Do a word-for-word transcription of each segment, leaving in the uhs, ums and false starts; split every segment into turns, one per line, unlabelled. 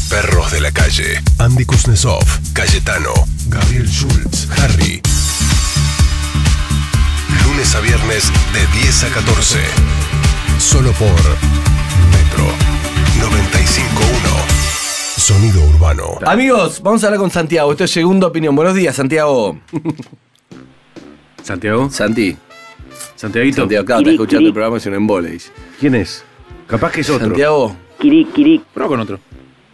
Perros de la calle. Andy Kuznetsov, Cayetano, Gabriel Schultz, Harry. Lunes a viernes de diez a catorce. Solo por Metro noventa y cinco punto uno. Sonido urbano.
Amigos, vamos a hablar con Santiago. Esto es Segunda Opinión. Buenos días, Santiago.
¿Santiago?
Santi.
Santiaguito.
Santiago, acá está escuchando el programa, es un embole.
¿Quién es? Capaz que es otro.
Santiago.
Kiric, Kiric.
Prueba con otro.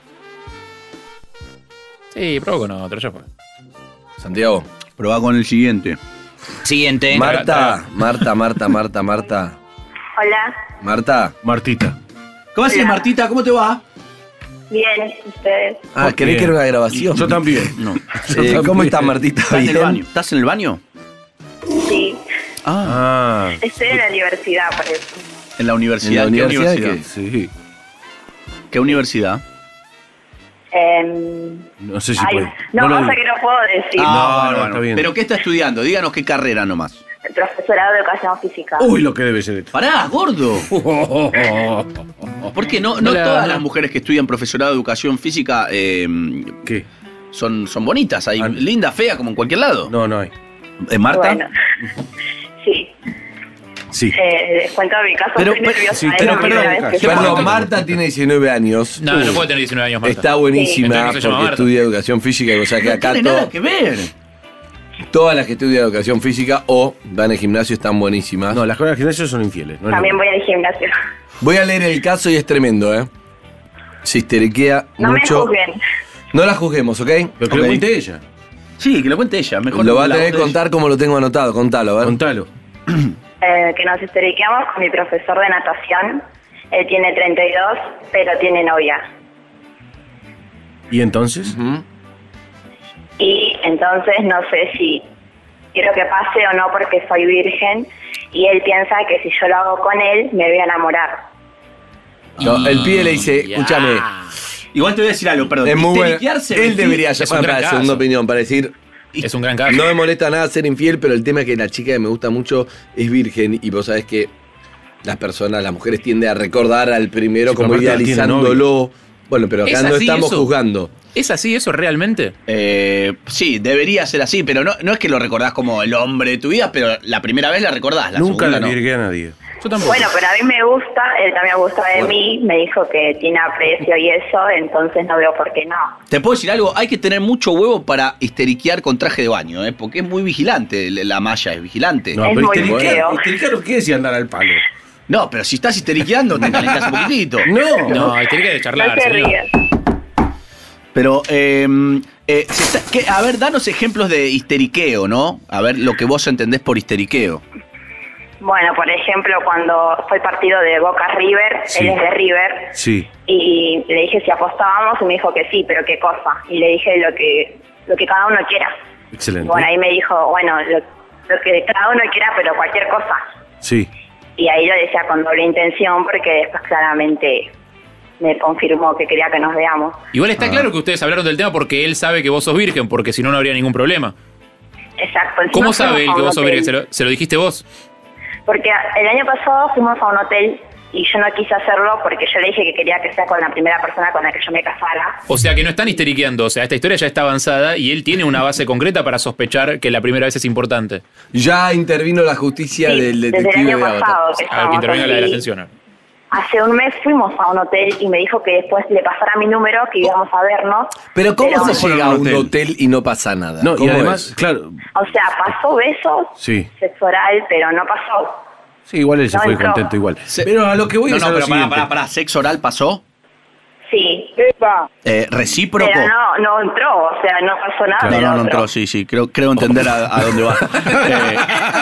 Sí, prueba con otro, ya fue.
Santiago.
Probá con el siguiente.
Siguiente.
Marta, Marta, Marta, Marta, Marta.
Hola.
Marta.
Martita.
¿Cómo haces, Martita? ¿Cómo te va?
Bien, ¿ustedes?
Ah, ¿querés que era una grabación?
Yo también.
No.
Eh, ¿Cómo estás, Martita?
¿Estás en el
¿Bien?
baño? ¿Estás en el baño?
Sí.
Ah.
Ah.
Estoy en la universidad, por eso.
¿En la universidad?
¿En la
¿Qué
universidad
universidad?
qué?
Sí.
¿Qué universidad?
Eh,
No sé si
ay,
puede.
no,
lo
pasa
digo.
que no puedo decir.
Ah,
no, está bien.
¿Pero qué está estudiando? Díganos qué carrera nomás.
El profesorado de educación física.
Uy, lo que debe ser esto.
Pará, gordo. ¿Por qué no, no
Hola.
todas las mujeres que estudian profesorado de educación física eh,
¿Qué?
son, son bonitas? Hay
Ah.
linda, fea, como en cualquier lado.
No, no hay.
¿Eh, Marta?
Bueno. Sí.
Sí.
Eh, les cuento mi caso.
Pero,
estoy
pero-
nerviosa,
sí,
es
pero
la primera
perdón,
vez que
¿qué
llamo.
pasó?
Perdón, Marta tiene diecinueve años.
No, no puede tener diecinueve años, Marta.
Está buenísima
Entonces no se llama
porque
Marta.
estudia educación física, o sea que
No
acá
tiene
to-
nada que ver.
todas las que estudian educación física o van al gimnasio están buenísimas.
No, las escuelas de gimnasio son infieles. No es lo
También
mismo.
voy al gimnasio.
Voy a leer el caso y es tremendo, ¿eh? Se histeriquea
No
mucho.
me juzguen.
No la juzguemos, ¿ok?
Pero que
Ok.
lo cuente ella.
Sí, que lo cuente ella. Mejor
Lo va a
la
tener que
voz de
contar como lo tengo anotado. Contalo, a ver.
Contalo.
Eh, que nos histeriqueamos con mi profesor de natación. Él tiene treinta y dos, pero tiene novia.
¿Y entonces?
Ujú.
Y entonces no sé si quiero que pase o no porque soy virgen. Y él piensa que si yo lo hago con él, me voy a enamorar.
No, el pibe le dice,
Ya.
escúchame,
Igual te voy a decir algo, perdón.
es muy bueno.
Histeriquearse,
Él
vestir-
debería
es un
llamar
gran
para
caso.
segunda opinión, para decir,
Es un gran caso.
no me molesta nada ser infiel, pero el tema es que la chica que me gusta mucho es virgen y vos sabés que las personas, las mujeres tienden a recordar al primero
Sí,
como
pero Marta tiene
idealizándolo. Bueno, pero acá
¿Es
no
así
estamos
eso?
juzgando.
¿Es así eso realmente?
Eh, sí, debería ser así, pero no, no es que lo recordás como el hombre de tu vida, pero la primera vez la recordás, la
Nunca
segunda
le
no.
diré a nadie.
Yo tampoco.
Bueno, pero a mí me gusta, él también gusta de mí, me dijo que tiene aprecio y eso, entonces no veo por qué no.
Te puedo decir algo, hay que tener mucho huevo para histeriquear con traje de baño, ¿eh? Porque es muy vigilante, la malla es vigilante.
No,
Es
pero
muy
histeriquear,
feo.
histeriquear no quiere decir andar al palo.
No, pero si estás histeriqueando, te calentás un poquitito.
No.
No, hay que charlar,
no se
señor.
ríen.
Pero, eh, eh, se está- ¿qué? A ver, danos ejemplos de histeriqueo, ¿no? A ver lo que vos entendés por histeriqueo.
Bueno, por ejemplo, cuando fue partido de Boca River,
Sí.
él es de River,
Sí.
y le dije si apostábamos y me dijo que sí, pero qué cosa. Y le dije lo que lo que cada uno quiera.
Excelente.
Bueno, ahí me dijo, bueno, lo, lo que cada uno quiera, pero cualquier cosa.
Sí.
Y ahí lo decía con doble intención porque después claramente me confirmó que quería que nos veamos.
Igual está claro que ustedes hablaron del tema porque él sabe que vos sos virgen, porque si no, no habría ningún problema.
Exacto. Encima
¿Cómo
fuimos
sabe él
a
que
un
vos sos
hotel.
virgen? ¿Se lo, se lo dijiste vos?
Porque el año pasado fuimos a un hotel y yo no quise hacerlo porque yo le dije que quería que sea con la primera persona con la que yo me casara.
O sea que no están histeriqueando, o sea, esta historia ya está avanzada y él tiene una base concreta para sospechar que la primera vez es importante.
Ya intervino la justicia
Sí,
del
desde el
detective
año
de Avatar.
pasado que
A ver, que
estamos
intervenga la de la
así.
atención.
Hace un mes fuimos a un hotel y me dijo que después le pasara mi número, que íbamos a vernos.
Pero ¿cómo
Pero-
se llega a un
hotel?
hotel y no pasa nada?
No, y
¿Cómo
además,
es?
claro.
O sea, pasó besos,
Sí.
sexo oral, pero no pasó.
Sí, igual él se
No
fue
entró.
contento igual.
Se-
Pero a lo que voy
No,
es
no,
a lo
pero pará,
siguiente.
pará, pará. ¿Sexo oral pasó?
Sí.
Eh, ¿Recíproco?
Pero no, no entró, o sea, no pasó nada.
No,
del
no, no
otro.
entró, sí, sí. Creo, creo entender a, a dónde va. Eh,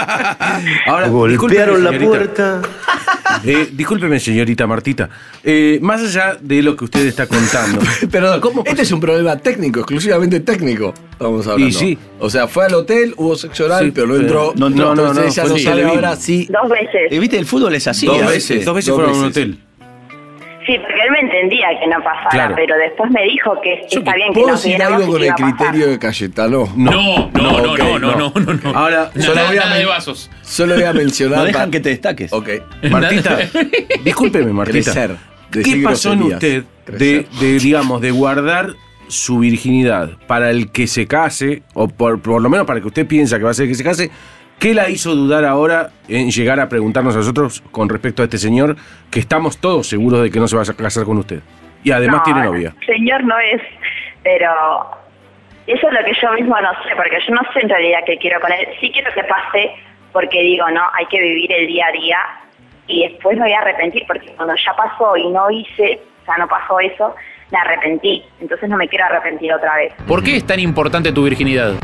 Ahora,
Golpearon la
discúlpeme, señorita.
puerta.
Eh, discúlpeme, señorita Martita. Eh, más allá de lo que usted está contando.
Perdón, ¿cómo? Este es un problema técnico, exclusivamente técnico. Vamos hablando.
Y sí.
O sea, fue al hotel, hubo sexo oral,
Sí,
pero no
pero
entró.
no entró, no,
Entonces
no,
ella
fue
no sabe
televismo.
ahora sí.
Dos veces.
eh, ¿Viste? El fútbol es así
Dos
a
veces.
veces.
Dos veces
Dos
fueron a un
veces.
hotel.
Sí, porque él me entendía que no pasara,
Claro.
pero después me dijo que
Yo
está
que-
bien que
¿Puedo
nos
decir
viéramos
algo
y
con
que
el
iba a pasar.
criterio de Cayetano?
No, no, no,
ok,
no, no, no, no, no.
Ahora,
solo
nada,
voy a
nada de
men-
vasos.
Solo voy a mencionar.
No dejan
pa-
que te destaques.
Ok.
Martita, discúlpeme, Martita.
Crecer.
¿Qué
Decir
pasó en
groserías.
usted de, de, digamos, de guardar su virginidad para el que se case, o por, por lo menos para el que usted piensa que va a ser el que se case, ¿qué la hizo dudar ahora en llegar a preguntarnos a nosotros con respecto a este señor que estamos todos seguros de que no se va a casar con usted? Y además
No,
tiene novia.
Señor no es, pero eso es lo que yo mismo no sé, porque yo no sé en realidad qué quiero con él. Sí quiero que pase, porque digo, no, hay que vivir el día a día y después me voy a arrepentir, porque cuando ya pasó y no hice, o sea, no pasó eso, me arrepentí. Entonces no me quiero arrepentir otra vez.
¿Por qué es tan importante tu virginidad?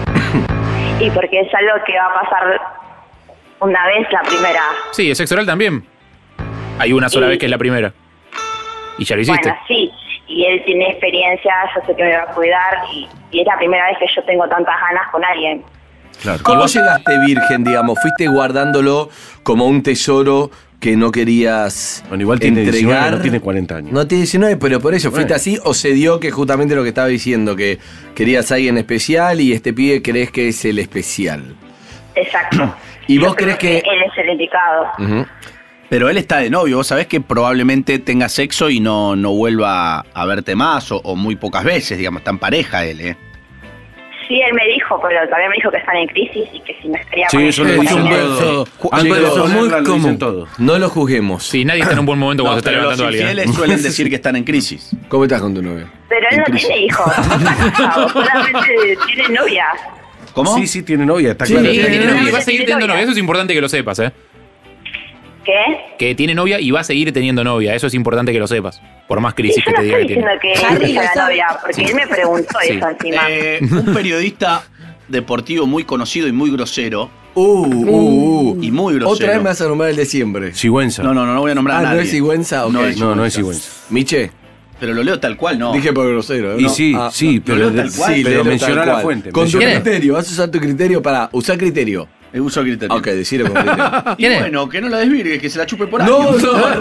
Y porque es algo que va a pasar una vez la primera.
Sí, es sexo oral también. Hay una sola
Y-
vez que es la primera. Y ya lo hiciste.
Bueno, sí, y él tiene experiencia, yo sé que me va a cuidar y, y es la primera vez que yo tengo tantas ganas con alguien.
Claro.
¿Cómo
vos-
llegaste virgen, digamos? ¿Fuiste guardándolo como un tesoro que no querías
Bueno, igual tiene
entregar?
diecinueve, no tiene cuarenta años.
No tiene diecinueve, pero por eso, ¿fuiste
Bueno.
así o se dio que justamente lo que estaba diciendo, que querías a alguien especial y este pibe crees que es el especial?
Exacto.
¿Y
Yo
vos
creo
crees que-
él es el indicado?
Ujú.
Pero él está de novio, vos sabés que probablemente tenga sexo y no, no vuelva a verte más, o, o muy pocas veces, digamos, está en pareja él, ¿eh?
Sí, él me dijo, pero también me dijo que están en crisis y que si me estaría
Sí,
con
eso
él,
lo
Es
con
un
dicen
él.
todos.
beso.
Antes de
Chicos,
ponerla,
muy
lo dicen
común.
todos.
No lo juzguemos.
Sí, nadie está en un buen momento cuando
No,
se está
pero
levantando
los
alguien.
infieles suelen decir que están en crisis.
¿Cómo estás con tu novia?
Pero él
En
no
crisis.
tiene hijos, no está casado, solamente tiene novia.
¿Cómo?
Sí, sí, tiene novia, está
Sí,
claro.
Sí,
Sí,
tiene
sí,
novia y
sí,
va a
sí,
seguir
sí,
teniendo
novia.
novia. Eso es importante que lo sepas, ¿eh?
¿Qué?
Que tiene novia y va a seguir teniendo novia. Eso es importante que lo sepas. Por más
Y
crisis
yo
que
no
te diga
estoy
que tiene.
diciendo que
Harry
él
lo
sea la
sabe.
novia, porque él me preguntó
Sí.
eso encima.
Eh, un periodista deportivo muy conocido y muy grosero.
Uh, uh, uh.
Y muy grosero.
Otra vez me vas a nombrar el de siempre.
Sigüenza.
No, no, no, no voy a nombrar
Ah,
a
¿no
nadie.
es Sigüenza? Ok.
No es
No, no es
Sigüenza.
Sigüenza.
Miche,
Pero lo leo tal cual, no.
dije por grosero. ¿eh?
Y
No,
sí,
ah,
sí,
no,
pero,
leo
de-
tal cual.
sí, pero
léelo tal
menciona la
cual.
fuente.
Con tu
menciona-
¿Quién es?
criterio, vas a usar tu criterio para usar criterio.
El uso de criterio.
Ok, decirlo con criterio.
Y
¿Quién es?
bueno, que no la desvirgue, que se la chupe por
No,
años.
no, no,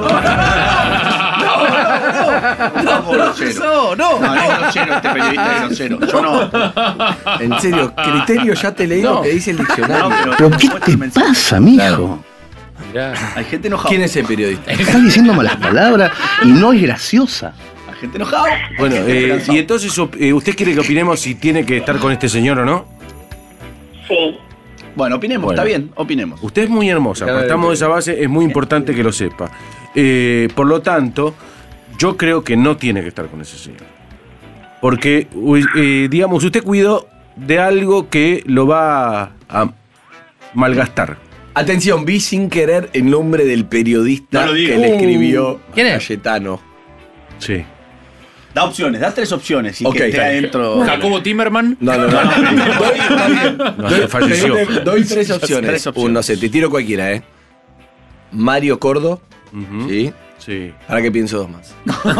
No, grosero.
no, no.
No, es grosero este periodista, es grosero. Yo no.
En serio, criterio ya te leí
No.
lo que dice el diccionario.
No, pero,
¿Pero qué
muestra
te
el mensaje.
pasa, mijo?
Mirá.
Hay gente enojada.
¿Quién es el periodista?
Estás diciendo malas palabras y no es graciosa.
Hay gente enojada.
Bueno,
Hay gente
eh,
esperanzada.
y entonces, op- eh, ¿usted quiere que opinemos si tiene que estar con este señor o no?
Sí.
Bueno, opinemos,
Bueno.
está bien, opinemos.
Usted es muy hermosa,
Cada
partamos de
vez que-
esa base, es muy importante que lo sepa. Eh, por lo tanto, yo creo que no tiene que estar con ese señor. Porque, uy, eh, digamos, usted cuidó de algo que lo va a malgastar.
Atención, vi sin querer el nombre del periodista
No lo
que
diga.
le escribió
¿Quién es?
Cayetano.
Sí.
Da opciones, da tres opciones y
Ok,
que esté
está bien.
adentro.
Jacobo Timmerman.
No, no, no. Doy, está bien.
No,
Doy-
falleció.
doy- doy tres opciones.
Tres opciones.
Un, no sé, te tiro cualquiera, ¿eh? Mario Cordo.
Ujú.
¿Sí?
Sí.
Ahora que pienso dos más.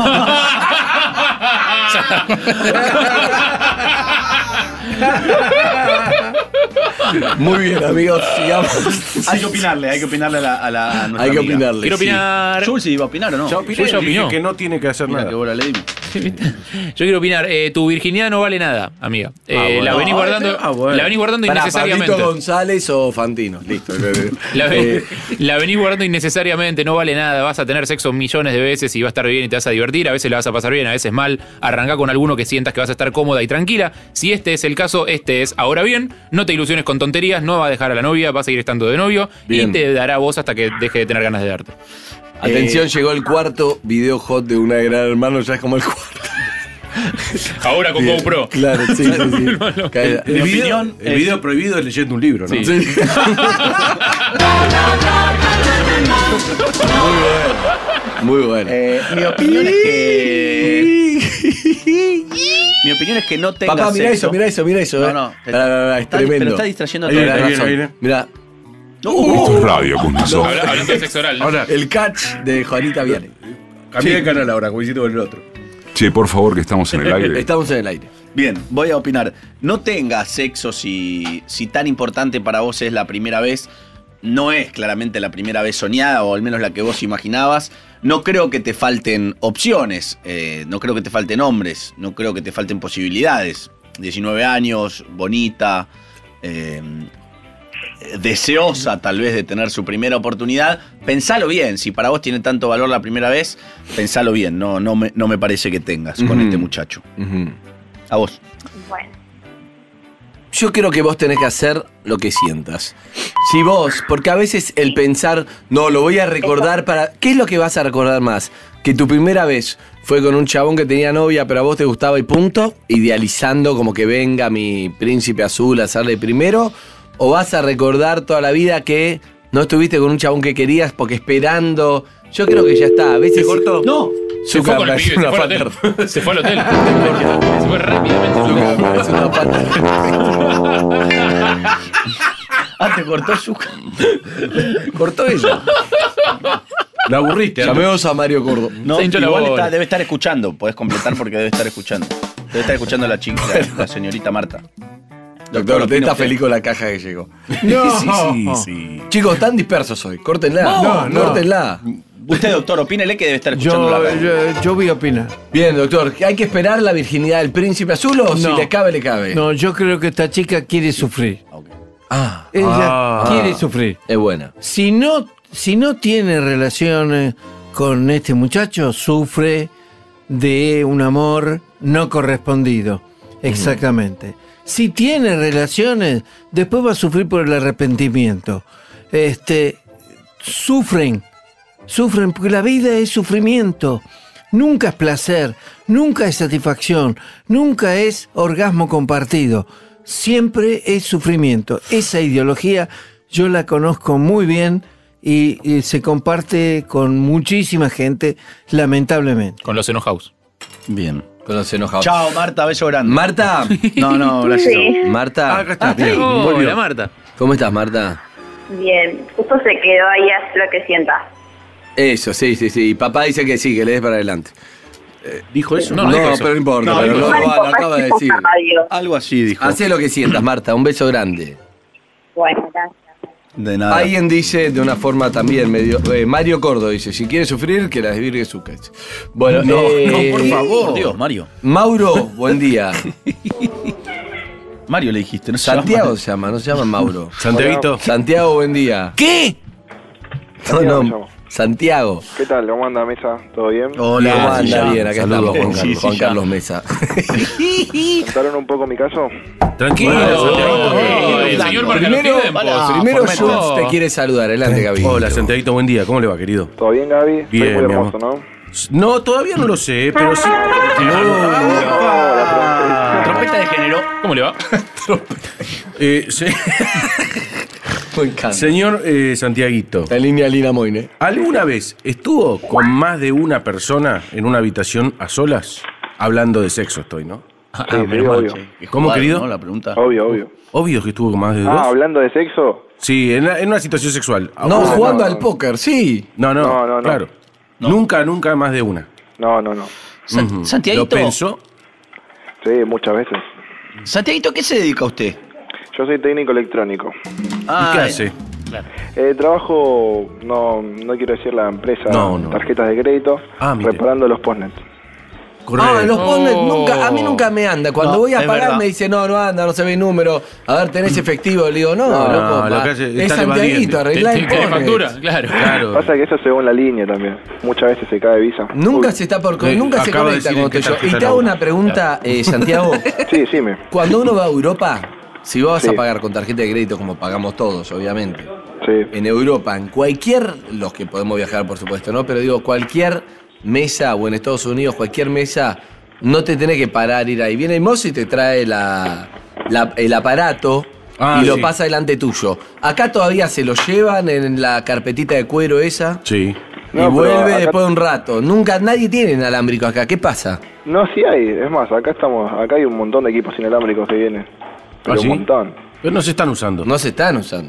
Muy bien, amigos, sigamos.
Hay que opinarle, hay que opinarle a, la, a, la, a nuestra
Hay que
amiga.
opinarle.
Quiero
sí.
opinar.
Yo si iba a opinar o no.
Ya opiné,
Yo ya
dije
opinó.
que no tiene que hacer
Mira
nada.
que bola le dimos.
Yo quiero opinar. Eh, tu virginidad no vale nada, amiga. Eh,
Ah, bueno.
La venís
Ah,
guardando,
ah, bueno.
la venís guardando
Pará,
innecesariamente.
Pablito González o Fantino. Listo.
La, ve-
Eh,
la venís guardando innecesariamente, no vale nada. Vas a tener sexo millones de veces y va a estar bien y te vas a divertir. A veces la vas a pasar bien, a veces mal. Arrancá con alguno que sientas que vas a estar cómoda y tranquila. Si este es el caso, este es. Ahora bien, no te ilusiones con tonterías, no va a dejar a la novia, va a seguir estando de novio
Bien.
y te dará voz hasta que deje de tener ganas de darte.
Atención, llegó el cuarto video hot de una gran hermano, ya es como el cuarto.
Ahora con
Bien.
GoPro.
Claro, sí, sí, sí. Cae-
El,
Mi
video,
opinión
el
es-
video prohibido es leyendo un libro, ¿no?
Sí.
Sí. Muy bueno.
Eh, mi opinión es que. Mi opinión es que no tenga
Papá, mira
sexo.
eso, mira eso, mira eso.
No,
eh.
no.
Pará, pará, pará, es
Está-
tremendo.
pero está distrayendo a
Ahí
toda
viene,
la
ahí viene,
razón.
ahí viene.
Mirá,
Esto es radio con nosotros.
Habla- Hablando de sexo oral.
Ahora,
el catch de Juanita Viale.
cambié de canal ahora, como hiciste con el otro.
Che, por favor, que estamos en el aire.
Estamos en el aire.
Bien, voy a opinar. No tengas sexo si, si tan importante para vos es la primera vez. No es claramente la primera vez soñada, o al menos la que vos imaginabas. No creo que te falten opciones, eh, no creo que te falten hombres, no creo que te falten posibilidades. diecinueve años, bonita, eh, deseosa tal vez de tener su primera oportunidad, pensalo bien. Si para vos tiene tanto valor la primera vez, pensalo bien. No, no, me, no me parece que tengas con
Ujú.
este muchacho.
Ujú.
A vos.
Bueno,
Yo creo que vos tenés que hacer lo que sientas. Si vos, porque a veces el pensar, no, lo voy a recordar para... ¿Qué es lo que vas a recordar más? Que tu primera vez fue con un chabón que tenía novia, pero a vos te gustaba y punto, idealizando como que venga mi príncipe azul a hacerle primero, o vas a recordar toda la vida que no estuviste con un chabón que querías porque esperando... Yo creo que ya está. A veces...
¿Se cortó?
No.
Se fue con el pibe, se fue al hotel. Se fue al hotel. Se fue rápidamente.
Zucca, me parece una pata.
Ah, te cortó su...
Cortó ella.
La aburriste.
Llamemos a Mario Cordo.
No,
Se hinchó la
igual
bola.
está- debe estar escuchando. Podés completar porque debe estar escuchando. Debe estar escuchando la chica, la señorita Marta.
Doctor, usted
opina
está
usted?
feliz con la caja que llegó.
No. Sí, sí, sí.
Chicos, están dispersos hoy. Córtenla.
No, no.
Córtenla.
Usted, doctor, opínele que debe estar escuchando
Yo,
la radio.
yo, yo voy a opinar.
Bien, doctor. ¿Hay que esperar la virginidad del príncipe azul o si
No.
le cabe, le cabe?
No, yo creo que esta chica quiere sufrir.
Ah,
Ella
Ah.
quiere sufrir.
es buena.
Si no, si no tiene relaciones con este muchacho, sufre de un amor no correspondido. Exactamente. Si tiene relaciones, después va a sufrir por el arrepentimiento. Este, sufren, sufren porque la vida es sufrimiento. Nunca es placer, nunca es satisfacción, nunca es orgasmo compartido. Siempre es sufrimiento. Esa ideología yo la conozco muy bien y, y se comparte con muchísima gente, lamentablemente.
Con los enojados.
Bien.
Con los enojados.
Chao, Marta, beso grande.
Marta.
No, no, gracias.
Sí.
Marta.
Ah, acá está.
Bien.
Hola, Marta.
¿Cómo estás, Marta?
bien. Justo se quedó ahí, haz lo que sienta.
Eso, sí, sí, sí. Papá dice que sí, que le des para adelante.
¿Dijo eso?
No, no dijo eso.
pero no importa.
No,
pero
no,
lo,
Igual,
lo
papá,
acaba de
es tipo
decir.
radio.
Algo así dijo.
Hacé lo que sientas, Marta. Un beso grande.
Bueno, gracias.
De nada.
Alguien dice de una forma también medio. eh, Mario Cordo dice: si quiere sufrir, que la desvirgue su casa. Bueno,
No,
eh,
no, por favor. Por Dios, Mario.
Mauro, buen día.
Mario le dijiste, no se
Santiago
llama.
se llama, no se llama Mauro.
Santiaguito.
Santiago, buen día.
¿Qué?
No,
Santiago me
no,
llamo.
Santiago.
¿Qué tal? ¿Cómo anda, Mesa? ¿Todo bien?
Hola,
¿Cómo
sí,
anda?
ya.
Bien, acá
Saludos,
estamos, Juan,
Juan
Carlos,
Carlos.
Juan
Sí, sí,
Carlos Mesa.
¿Contaron un poco mi caso?
Tranquilo,
Oh,
Santiaguito.
eh, el señor marca los
Primero,
tiempos.
primero
Fomento.
Jules te quiere saludar. Adelante, Gaby.
Hola, Santiaguito, buen día. ¿Cómo le va, querido?
¿Todo bien, Gaby?
Bien,
Soy muy
mi
hermoso,
amor.
¿no?
No, todavía no lo sé, pero sí.
Trompeta de género.
¿Cómo le va?
Eh, se-
Me encanta.
Señor eh, Santiaguito,
La línea Lina Moine.
¿alguna vez estuvo con más de una persona en una habitación a solas? Hablando de sexo estoy, ¿no?
Ah,
Sí, sí,
menos mal,
obvio.
che.
Que
¿Cómo,
jugaron,
querido?
¿no? La pregunta.
Obvio, obvio.
Obvio que estuvo con más de dos.
Ah, hablando de sexo.
Sí, en, la- en una situación sexual.
No,
no,
jugando
no,
al
no.
póker, sí.
No, no,
No, no, no.
claro.
No.
Nunca, nunca más de una.
No, no, no.
San-
Ujú.
Santiaguito,
¿Lo pensó?
Sí, muchas veces.
Santiaguito, ¿qué se dedica usted?
Yo soy técnico electrónico.
Ah,
¿Y qué
eh,
hace?
Eh, trabajo, no, no quiero decir la empresa,
No, no.
tarjetas de crédito,
Ah, mire.
reparando los postnet.
Ah, los
Oh.
postnet nunca, a mí nunca me anda. Cuando
No,
voy a
es
pagar
verdad.
me dice, no, no anda, no se ve el número. A ver, tenés efectivo. Le digo, no,
No,
loco,
lo
pa-
que hace-
es
está
Santiaguito,
evadiendo.
arreglá el
¿Tiene
postnet.
factura? Claro.
Claro.
Pasa que eso según la línea también. Muchas veces se cae Visa.
Nunca
Uy,
se está por
Eh,
nunca se
acaba de
conecta
decir
con
que
estoy yo.
tarjeta
Y te hago
no.
una pregunta, eh, Santiago.
Sí, decime.
Cuando uno va a Europa, si vos vas
Sí.
a pagar con tarjeta de crédito, como pagamos todos, obviamente,
Sí.
en Europa, en cualquier, los que podemos viajar, por supuesto, ¿no? Pero digo, cualquier mesa, o en Estados Unidos, cualquier mesa, no te tenés que parar, ir ahí. Viene el mozo y te trae la, la- el aparato
Ah,
y lo
sí.
pasa delante tuyo. Acá todavía se lo llevan en la carpetita de cuero esa
Sí.
y
No, pero
vuelve
acá-
después de un rato. Nunca, nadie tiene inalámbrico acá. ¿Qué pasa?
No, sí hay. Es más, acá estamos, acá hay un montón de equipos inalámbricos que vienen. Pero
¿Ah, sí?
un montón.
Pero no se están usando.
No se están usando.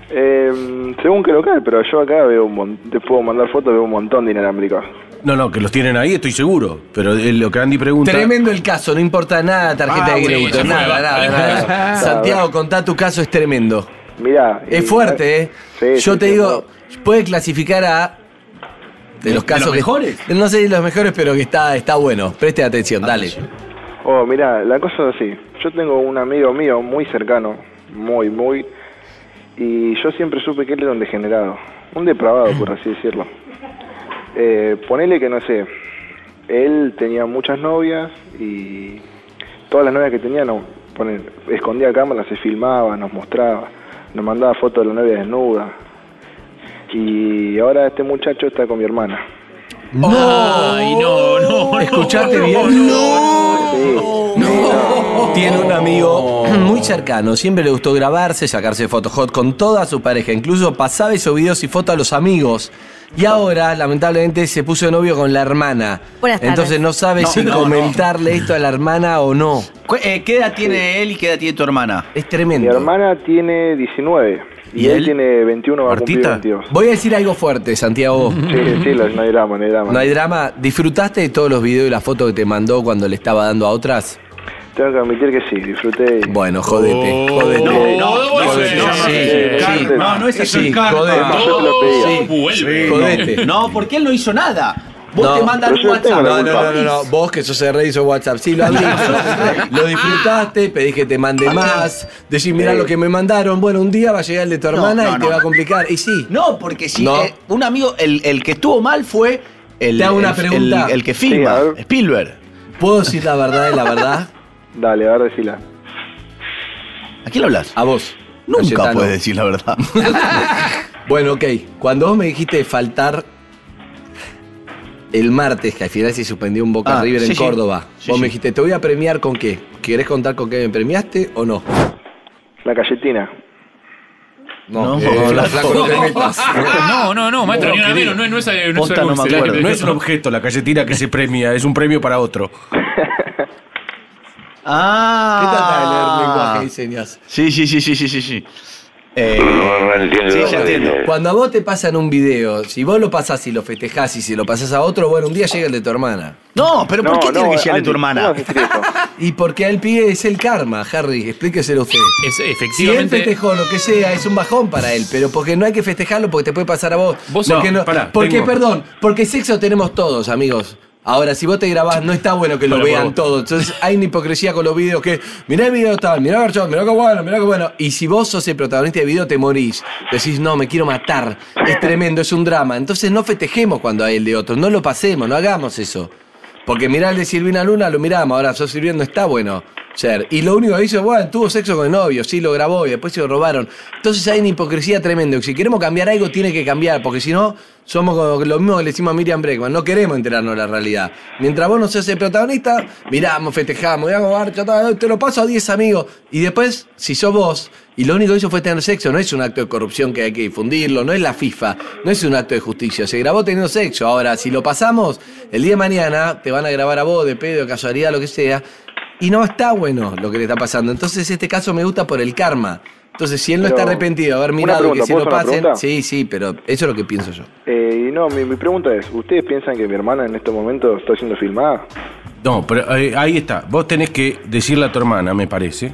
Eh, según qué local, pero yo acá veo un montón, te puedo mandar fotos, veo un montón de inalámbricos.
No, no, que los tienen ahí, estoy seguro. Pero eh, lo que Andy pregunta.
Tremendo el caso, no importa nada, tarjeta
Ah,
de
sí,
crédito,
ya fue,
nada,
va,
nada,
hablemos de
nada.
eso.
Santiago, contá tu caso, es tremendo.
Mirá.
Es
y-
fuerte, ¿eh?
Sí,
Yo
sí,
te
sí,
digo, puede clasificar a. De los
¿De
casos
los
que-
mejores?
No sé si los mejores, pero que está, está bueno. Preste atención, dale.
Oh, mirá, la cosa es así. Yo tengo un amigo mío muy cercano, muy, muy, Y yo siempre supe que él era un degenerado, un depravado, por así decirlo. Eh, ponele que, no sé, él tenía muchas novias y todas las novias que tenía, no, pone, escondía cámaras, se filmaba, nos mostraba, nos mandaba fotos de la novia desnuda. Y ahora este muchacho está con mi hermana.
No, Ay, no, no, no.
¿Escuchaste bien?
No. Sí,
No. Tiene un amigo muy cercano, siempre le gustó grabarse, sacarse fotos hot con toda su pareja, incluso pasaba esos videos y fotos a los amigos. Y ahora, lamentablemente, se puso de novio con la hermana.
Buenas tardes.
Entonces no sabe
No,
si
no,
comentarle esto a la hermana o no.
Cu- eh, ¿Qué edad tiene él y qué edad tiene tu hermana?
Es
mi
tremendo.
hermana tiene diecinueve y,
¿Y
él
él?
tiene veintiuno, va a cumplir
¿Martita?
veintidós.
Voy a decir algo fuerte, Santiago.
Sí, sí, no hay drama, no hay drama.
No hay drama. ¿Disfrutaste de todos los videos y las fotos que te mandó cuando le estaba dando a otras?
Tengo que admitir que sí, disfruté. y-
Bueno, jodete, jodete.
No, no, no,
Jodete.
no, no,
Sí,
no,
sí.
no,
No, no es así.
Sí,
Además,
jodete.
yo te lo pedía.
Sí,
Vuelve.
jodete.
No, porque él no hizo nada. Vos
No,
te mandan
pero
un
yo
WhatsApp.
tengo la
No, no,
culpa.
no, no, no, vos que sos el rey hizo WhatsApp. Sí, lo abrís. Lo disfrutaste, pedís que te mande más. Decís, mirá lo que me mandaron. Bueno, un día va a llegar el de tu
No,
hermana
no,
y te
no.
va a complicar. Y sí.
No, porque si
No.
eh, un amigo, el, el que estuvo mal fue el,
Te hago una
el-
pregunta.
el, el que
Sí,
filma,
a ver.
Spielberg.
¿Puedo decir la verdad de la verdad?
Dale, a ver, decila.
¿A quién le hablas?
A vos.
Nunca
Cayetano.
puedes decir la verdad.
Bueno, ok. Cuando vos me dijiste faltar el martes, que al final se suspendió un Boca
Ah,
River
sí,
en
sí.
Córdoba,
Sí,
vos
sí.
me dijiste, te voy a premiar con qué. ¿Querés contar con qué me premiaste o no?
La Cayetina.
No,
eh,
no,
la
no.
flaco no te metas.
No, no, no, maestro, ni una menos. No, no es, no es
Posta,
algo
no me
excelente.
acuerdo.
No es un objeto la cayetina que se premia, es un premio para otro.
Ah.
¿Qué trata de leer lenguaje y señas?
Sí, sí, sí, sí, sí, sí, sí. Eh, sí, ya entiendo.
Cuando a vos te pasan un video, si vos lo pasás y lo festejás y si lo pasás a otro, bueno, un día llega el de tu hermana.
No, pero ¿por
No,
qué tiene
no,
que ser de tu
Andy,
hermana?
¿cómo vas a decir eso?
Y porque al pibe es el karma, Harry, explíqueselo usted.
Es,
Si él
efectivamente.
festejó lo que sea, es un bajón para él, pero porque no hay que festejarlo porque te puede pasar a vos.
Vos-
porque
no,
no,
pará,
porque,
tengo-
perdón, porque sexo tenemos todos, amigos. Ahora, si vos te grabás, no está bueno que lo
Bueno,
vean
por-
todos. Entonces hay una hipocresía con los videos que, mirá el video tal, mirá Garchón, mirá qué bueno, mirá qué bueno. Y si vos sos el protagonista del video, te morís. Decís, no, me quiero matar. Es tremendo, es un drama. Entonces no festejemos cuando hay el de otro. No lo pasemos, no hagamos eso. Porque mirá el de Silvina Luna, lo miramos. Ahora, sos Silvina, no está bueno ser. Y lo único que hizo, bueno, tuvo sexo con el novio, sí, lo grabó y después se lo robaron. Entonces hay una hipocresía tremenda. Si queremos cambiar algo, tiene que cambiar. Porque si no, somos como lo mismo que le decimos a Miriam Bregman. No queremos enterarnos de la realidad. Mientras vos no seas el protagonista, miramos, festejamos, miramos, Barcha, tal, te lo paso a diez amigos. Y después, si sos vos, y lo único que hizo fue tener sexo, no es un acto de corrupción que hay que difundirlo, no es la FIFA, no es un acto de justicia. Se grabó teniendo sexo. Ahora, si lo pasamos, el día de mañana te van a grabar a vos, de pedo, de casualidad, lo que sea. Y no está bueno lo que le está pasando. Entonces, este caso me gusta por el karma. Entonces, si él no
Pero,
está arrepentido de haber
una
mirado y que
pregunta,
se lo
¿puedo hacer una
pasen.
pregunta?
Sí, sí, pero eso es lo que pienso yo.
Eh, y no, mi, mi pregunta es, ¿ustedes piensan que mi hermana en este momento está siendo filmada?
No, pero eh, ahí está. Vos tenés que decirle a tu hermana, me parece.